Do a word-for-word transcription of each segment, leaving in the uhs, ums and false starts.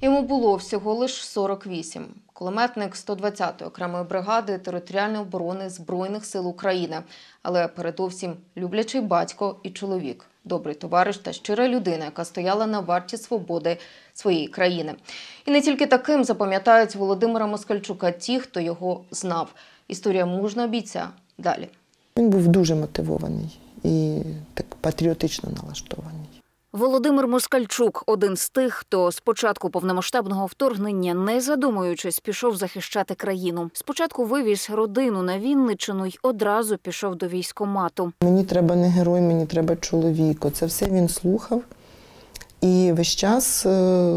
Йому було всього лиш сорок вісім. Кулеметник сто двадцятої окремої бригади територіальної оборони Збройних сил України. Але передовсім люблячий батько і чоловік. Добрий товариш та щира людина, яка стояла на варті свободи своєї країни. І не тільки таким запам'ятають Володимира Москальчука ті, хто його знав. Історія мужнього бійця далі. Він був дуже мотивований і так патріотично налаштований. Володимир Москальчук – один з тих, хто з початку повномасштабного вторгнення, не задумуючись, пішов захищати країну. Спочатку вивіз родину на Вінниччину й одразу пішов до військкомату. Мені треба не герой, мені треба чоловік. Оце все він слухав і весь час е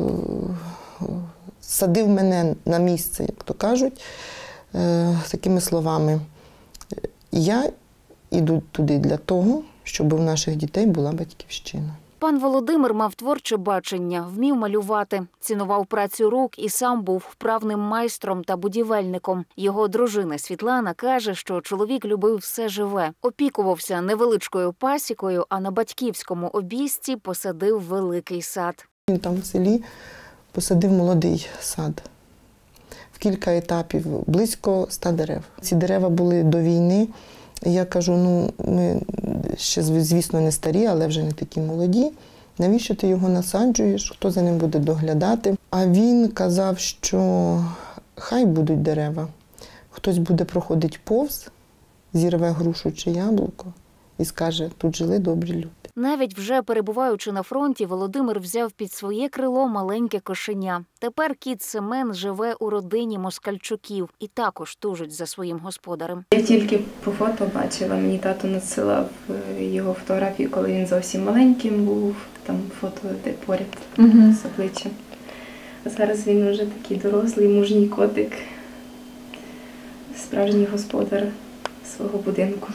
садив мене на місце, як то кажуть, е такими словами. Я йду туди для того, щоб у наших дітей була батьківщина. Пан Володимир мав творче бачення, вмів малювати, цінував працю рук і сам був вправним майстром та будівельником. Його дружина Світлана каже, що чоловік любив все живе. Опікувався невеличкою пасікою, а на батьківському обійсті посадив великий сад. Він там в селі посадив молодий сад. В кілька етапів, близько ста дерев. Ці дерева були до війни. Я кажу, ну, ми ще, звісно, не старі, але вже не такі молоді. Навіщо ти його насаджуєш? Хто за ним буде доглядати? А він казав, що хай будуть дерева. Хтось буде проходити повз, зірве грушу чи яблуко і скаже, тут жили добрі люди. Навіть вже перебуваючи на фронті, Володимир взяв під своє крило маленьке кошеня. Тепер кіт Семен живе у родині Москальчуків і також тужить за своїм господарем. Я тільки по фото бачила, мені тато надсилав його фотографії, коли він зовсім маленьким був, там фото де поряд угу. з обличчям. А зараз він вже такий дорослий, мужній котик, справжній господар свого будинку.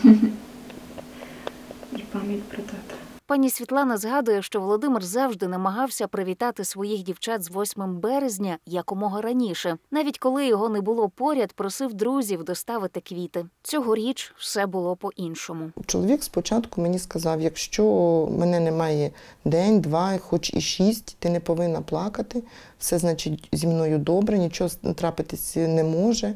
І пам'ять про тата. Пані Світлана згадує, що Володимир завжди намагався привітати своїх дівчат з восьмим березня якомога раніше. Навіть коли його не було поряд, просив друзів доставити квіти. Цьогоріч все було по-іншому. Чоловік спочатку мені сказав, якщо мене немає день, два, хоч і шість, ти не повинна плакати. Все, значить, зі мною добре, нічого трапитись не може.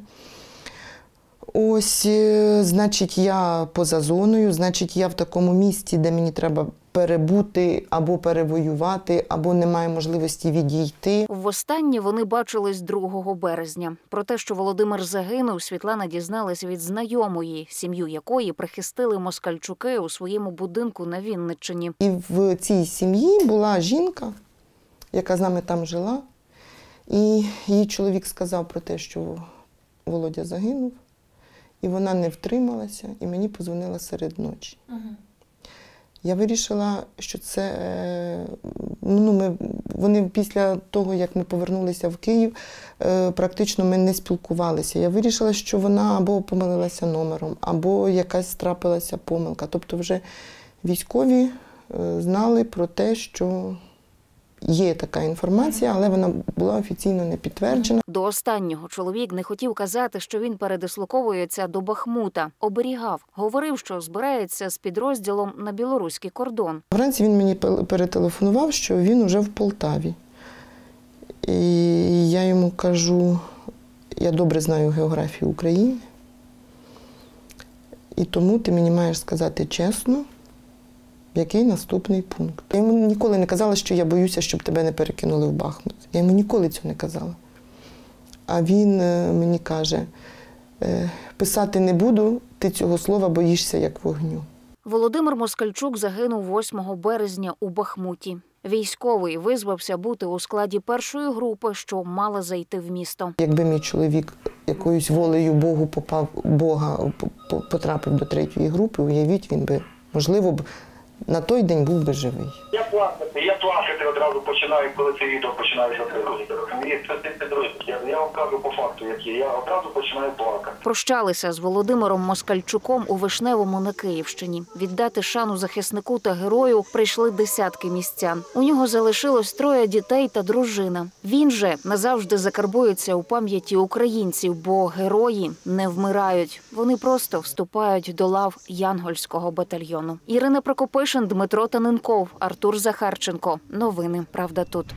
Ось, значить, я поза зоною, значить, я в такому місці, де мені треба перебути, або перевоювати, або немає можливості відійти. Востаннє вони бачились другого березня. Про те, що Володимир загинув, Світлана дізналась від знайомої, сім'ю якої прихистили Москальчуки у своєму будинку на Вінниччині. І в цій сім'ї була жінка, яка з нами там жила, і її чоловік сказав про те, що Володя загинув. І вона не втрималася, і мені подзвонила серед ночі. Ага. Я вирішила, що це, ну, ми, вони після того, як ми повернулися в Київ, практично ми не спілкувалися. Я вирішила, що вона або помилилася номером, або якась трапилася помилка. Тобто вже військові знали про те, що є така інформація, але вона була офіційно не підтверджена. До останнього чоловік не хотів казати, що він передислоковується до Бахмута. Оберігав. Говорив, що збирається з підрозділом на білоруський кордон. Вранці він мені перетелефонував, що він уже в Полтаві. І я йому кажу, я добре знаю географію України, і тому ти мені маєш сказати чесно, який наступний пункт. Я йому ніколи не казала, що я боюся, щоб тебе не перекинули в Бахмут. Я йому ніколи цього не казала. А він мені каже, писати не буду, ти цього слова боїшся як вогню. Володимир Москальчук загинув восьмого березня у Бахмуті. Військовий визвався бути у складі першої групи, що мала зайти в місто. Якби мій чоловік якоюсь волею Богу попав, Бога потрапив до третьої групи, уявіть, він би, можливо, б на той день був би живий. Я плакати, я плакати одразу починаю, коли це відео починаю записувати. Я, я вам кажу по факту, як є. Я одразу починаю плакати. Прощалися з Володимиром Москальчуком у Вишневому на Київщині. Віддати шану захиснику та герою прийшли десятки містян. У нього залишилось троє дітей та дружина. Він же назавжди закарбується у пам'яті українців, бо герої не вмирають. Вони просто вступають до лав Янгольського батальйону. Ірина Прокопишин, Дмитро Таненков, Артур Захарченко. Новини «Правда тут».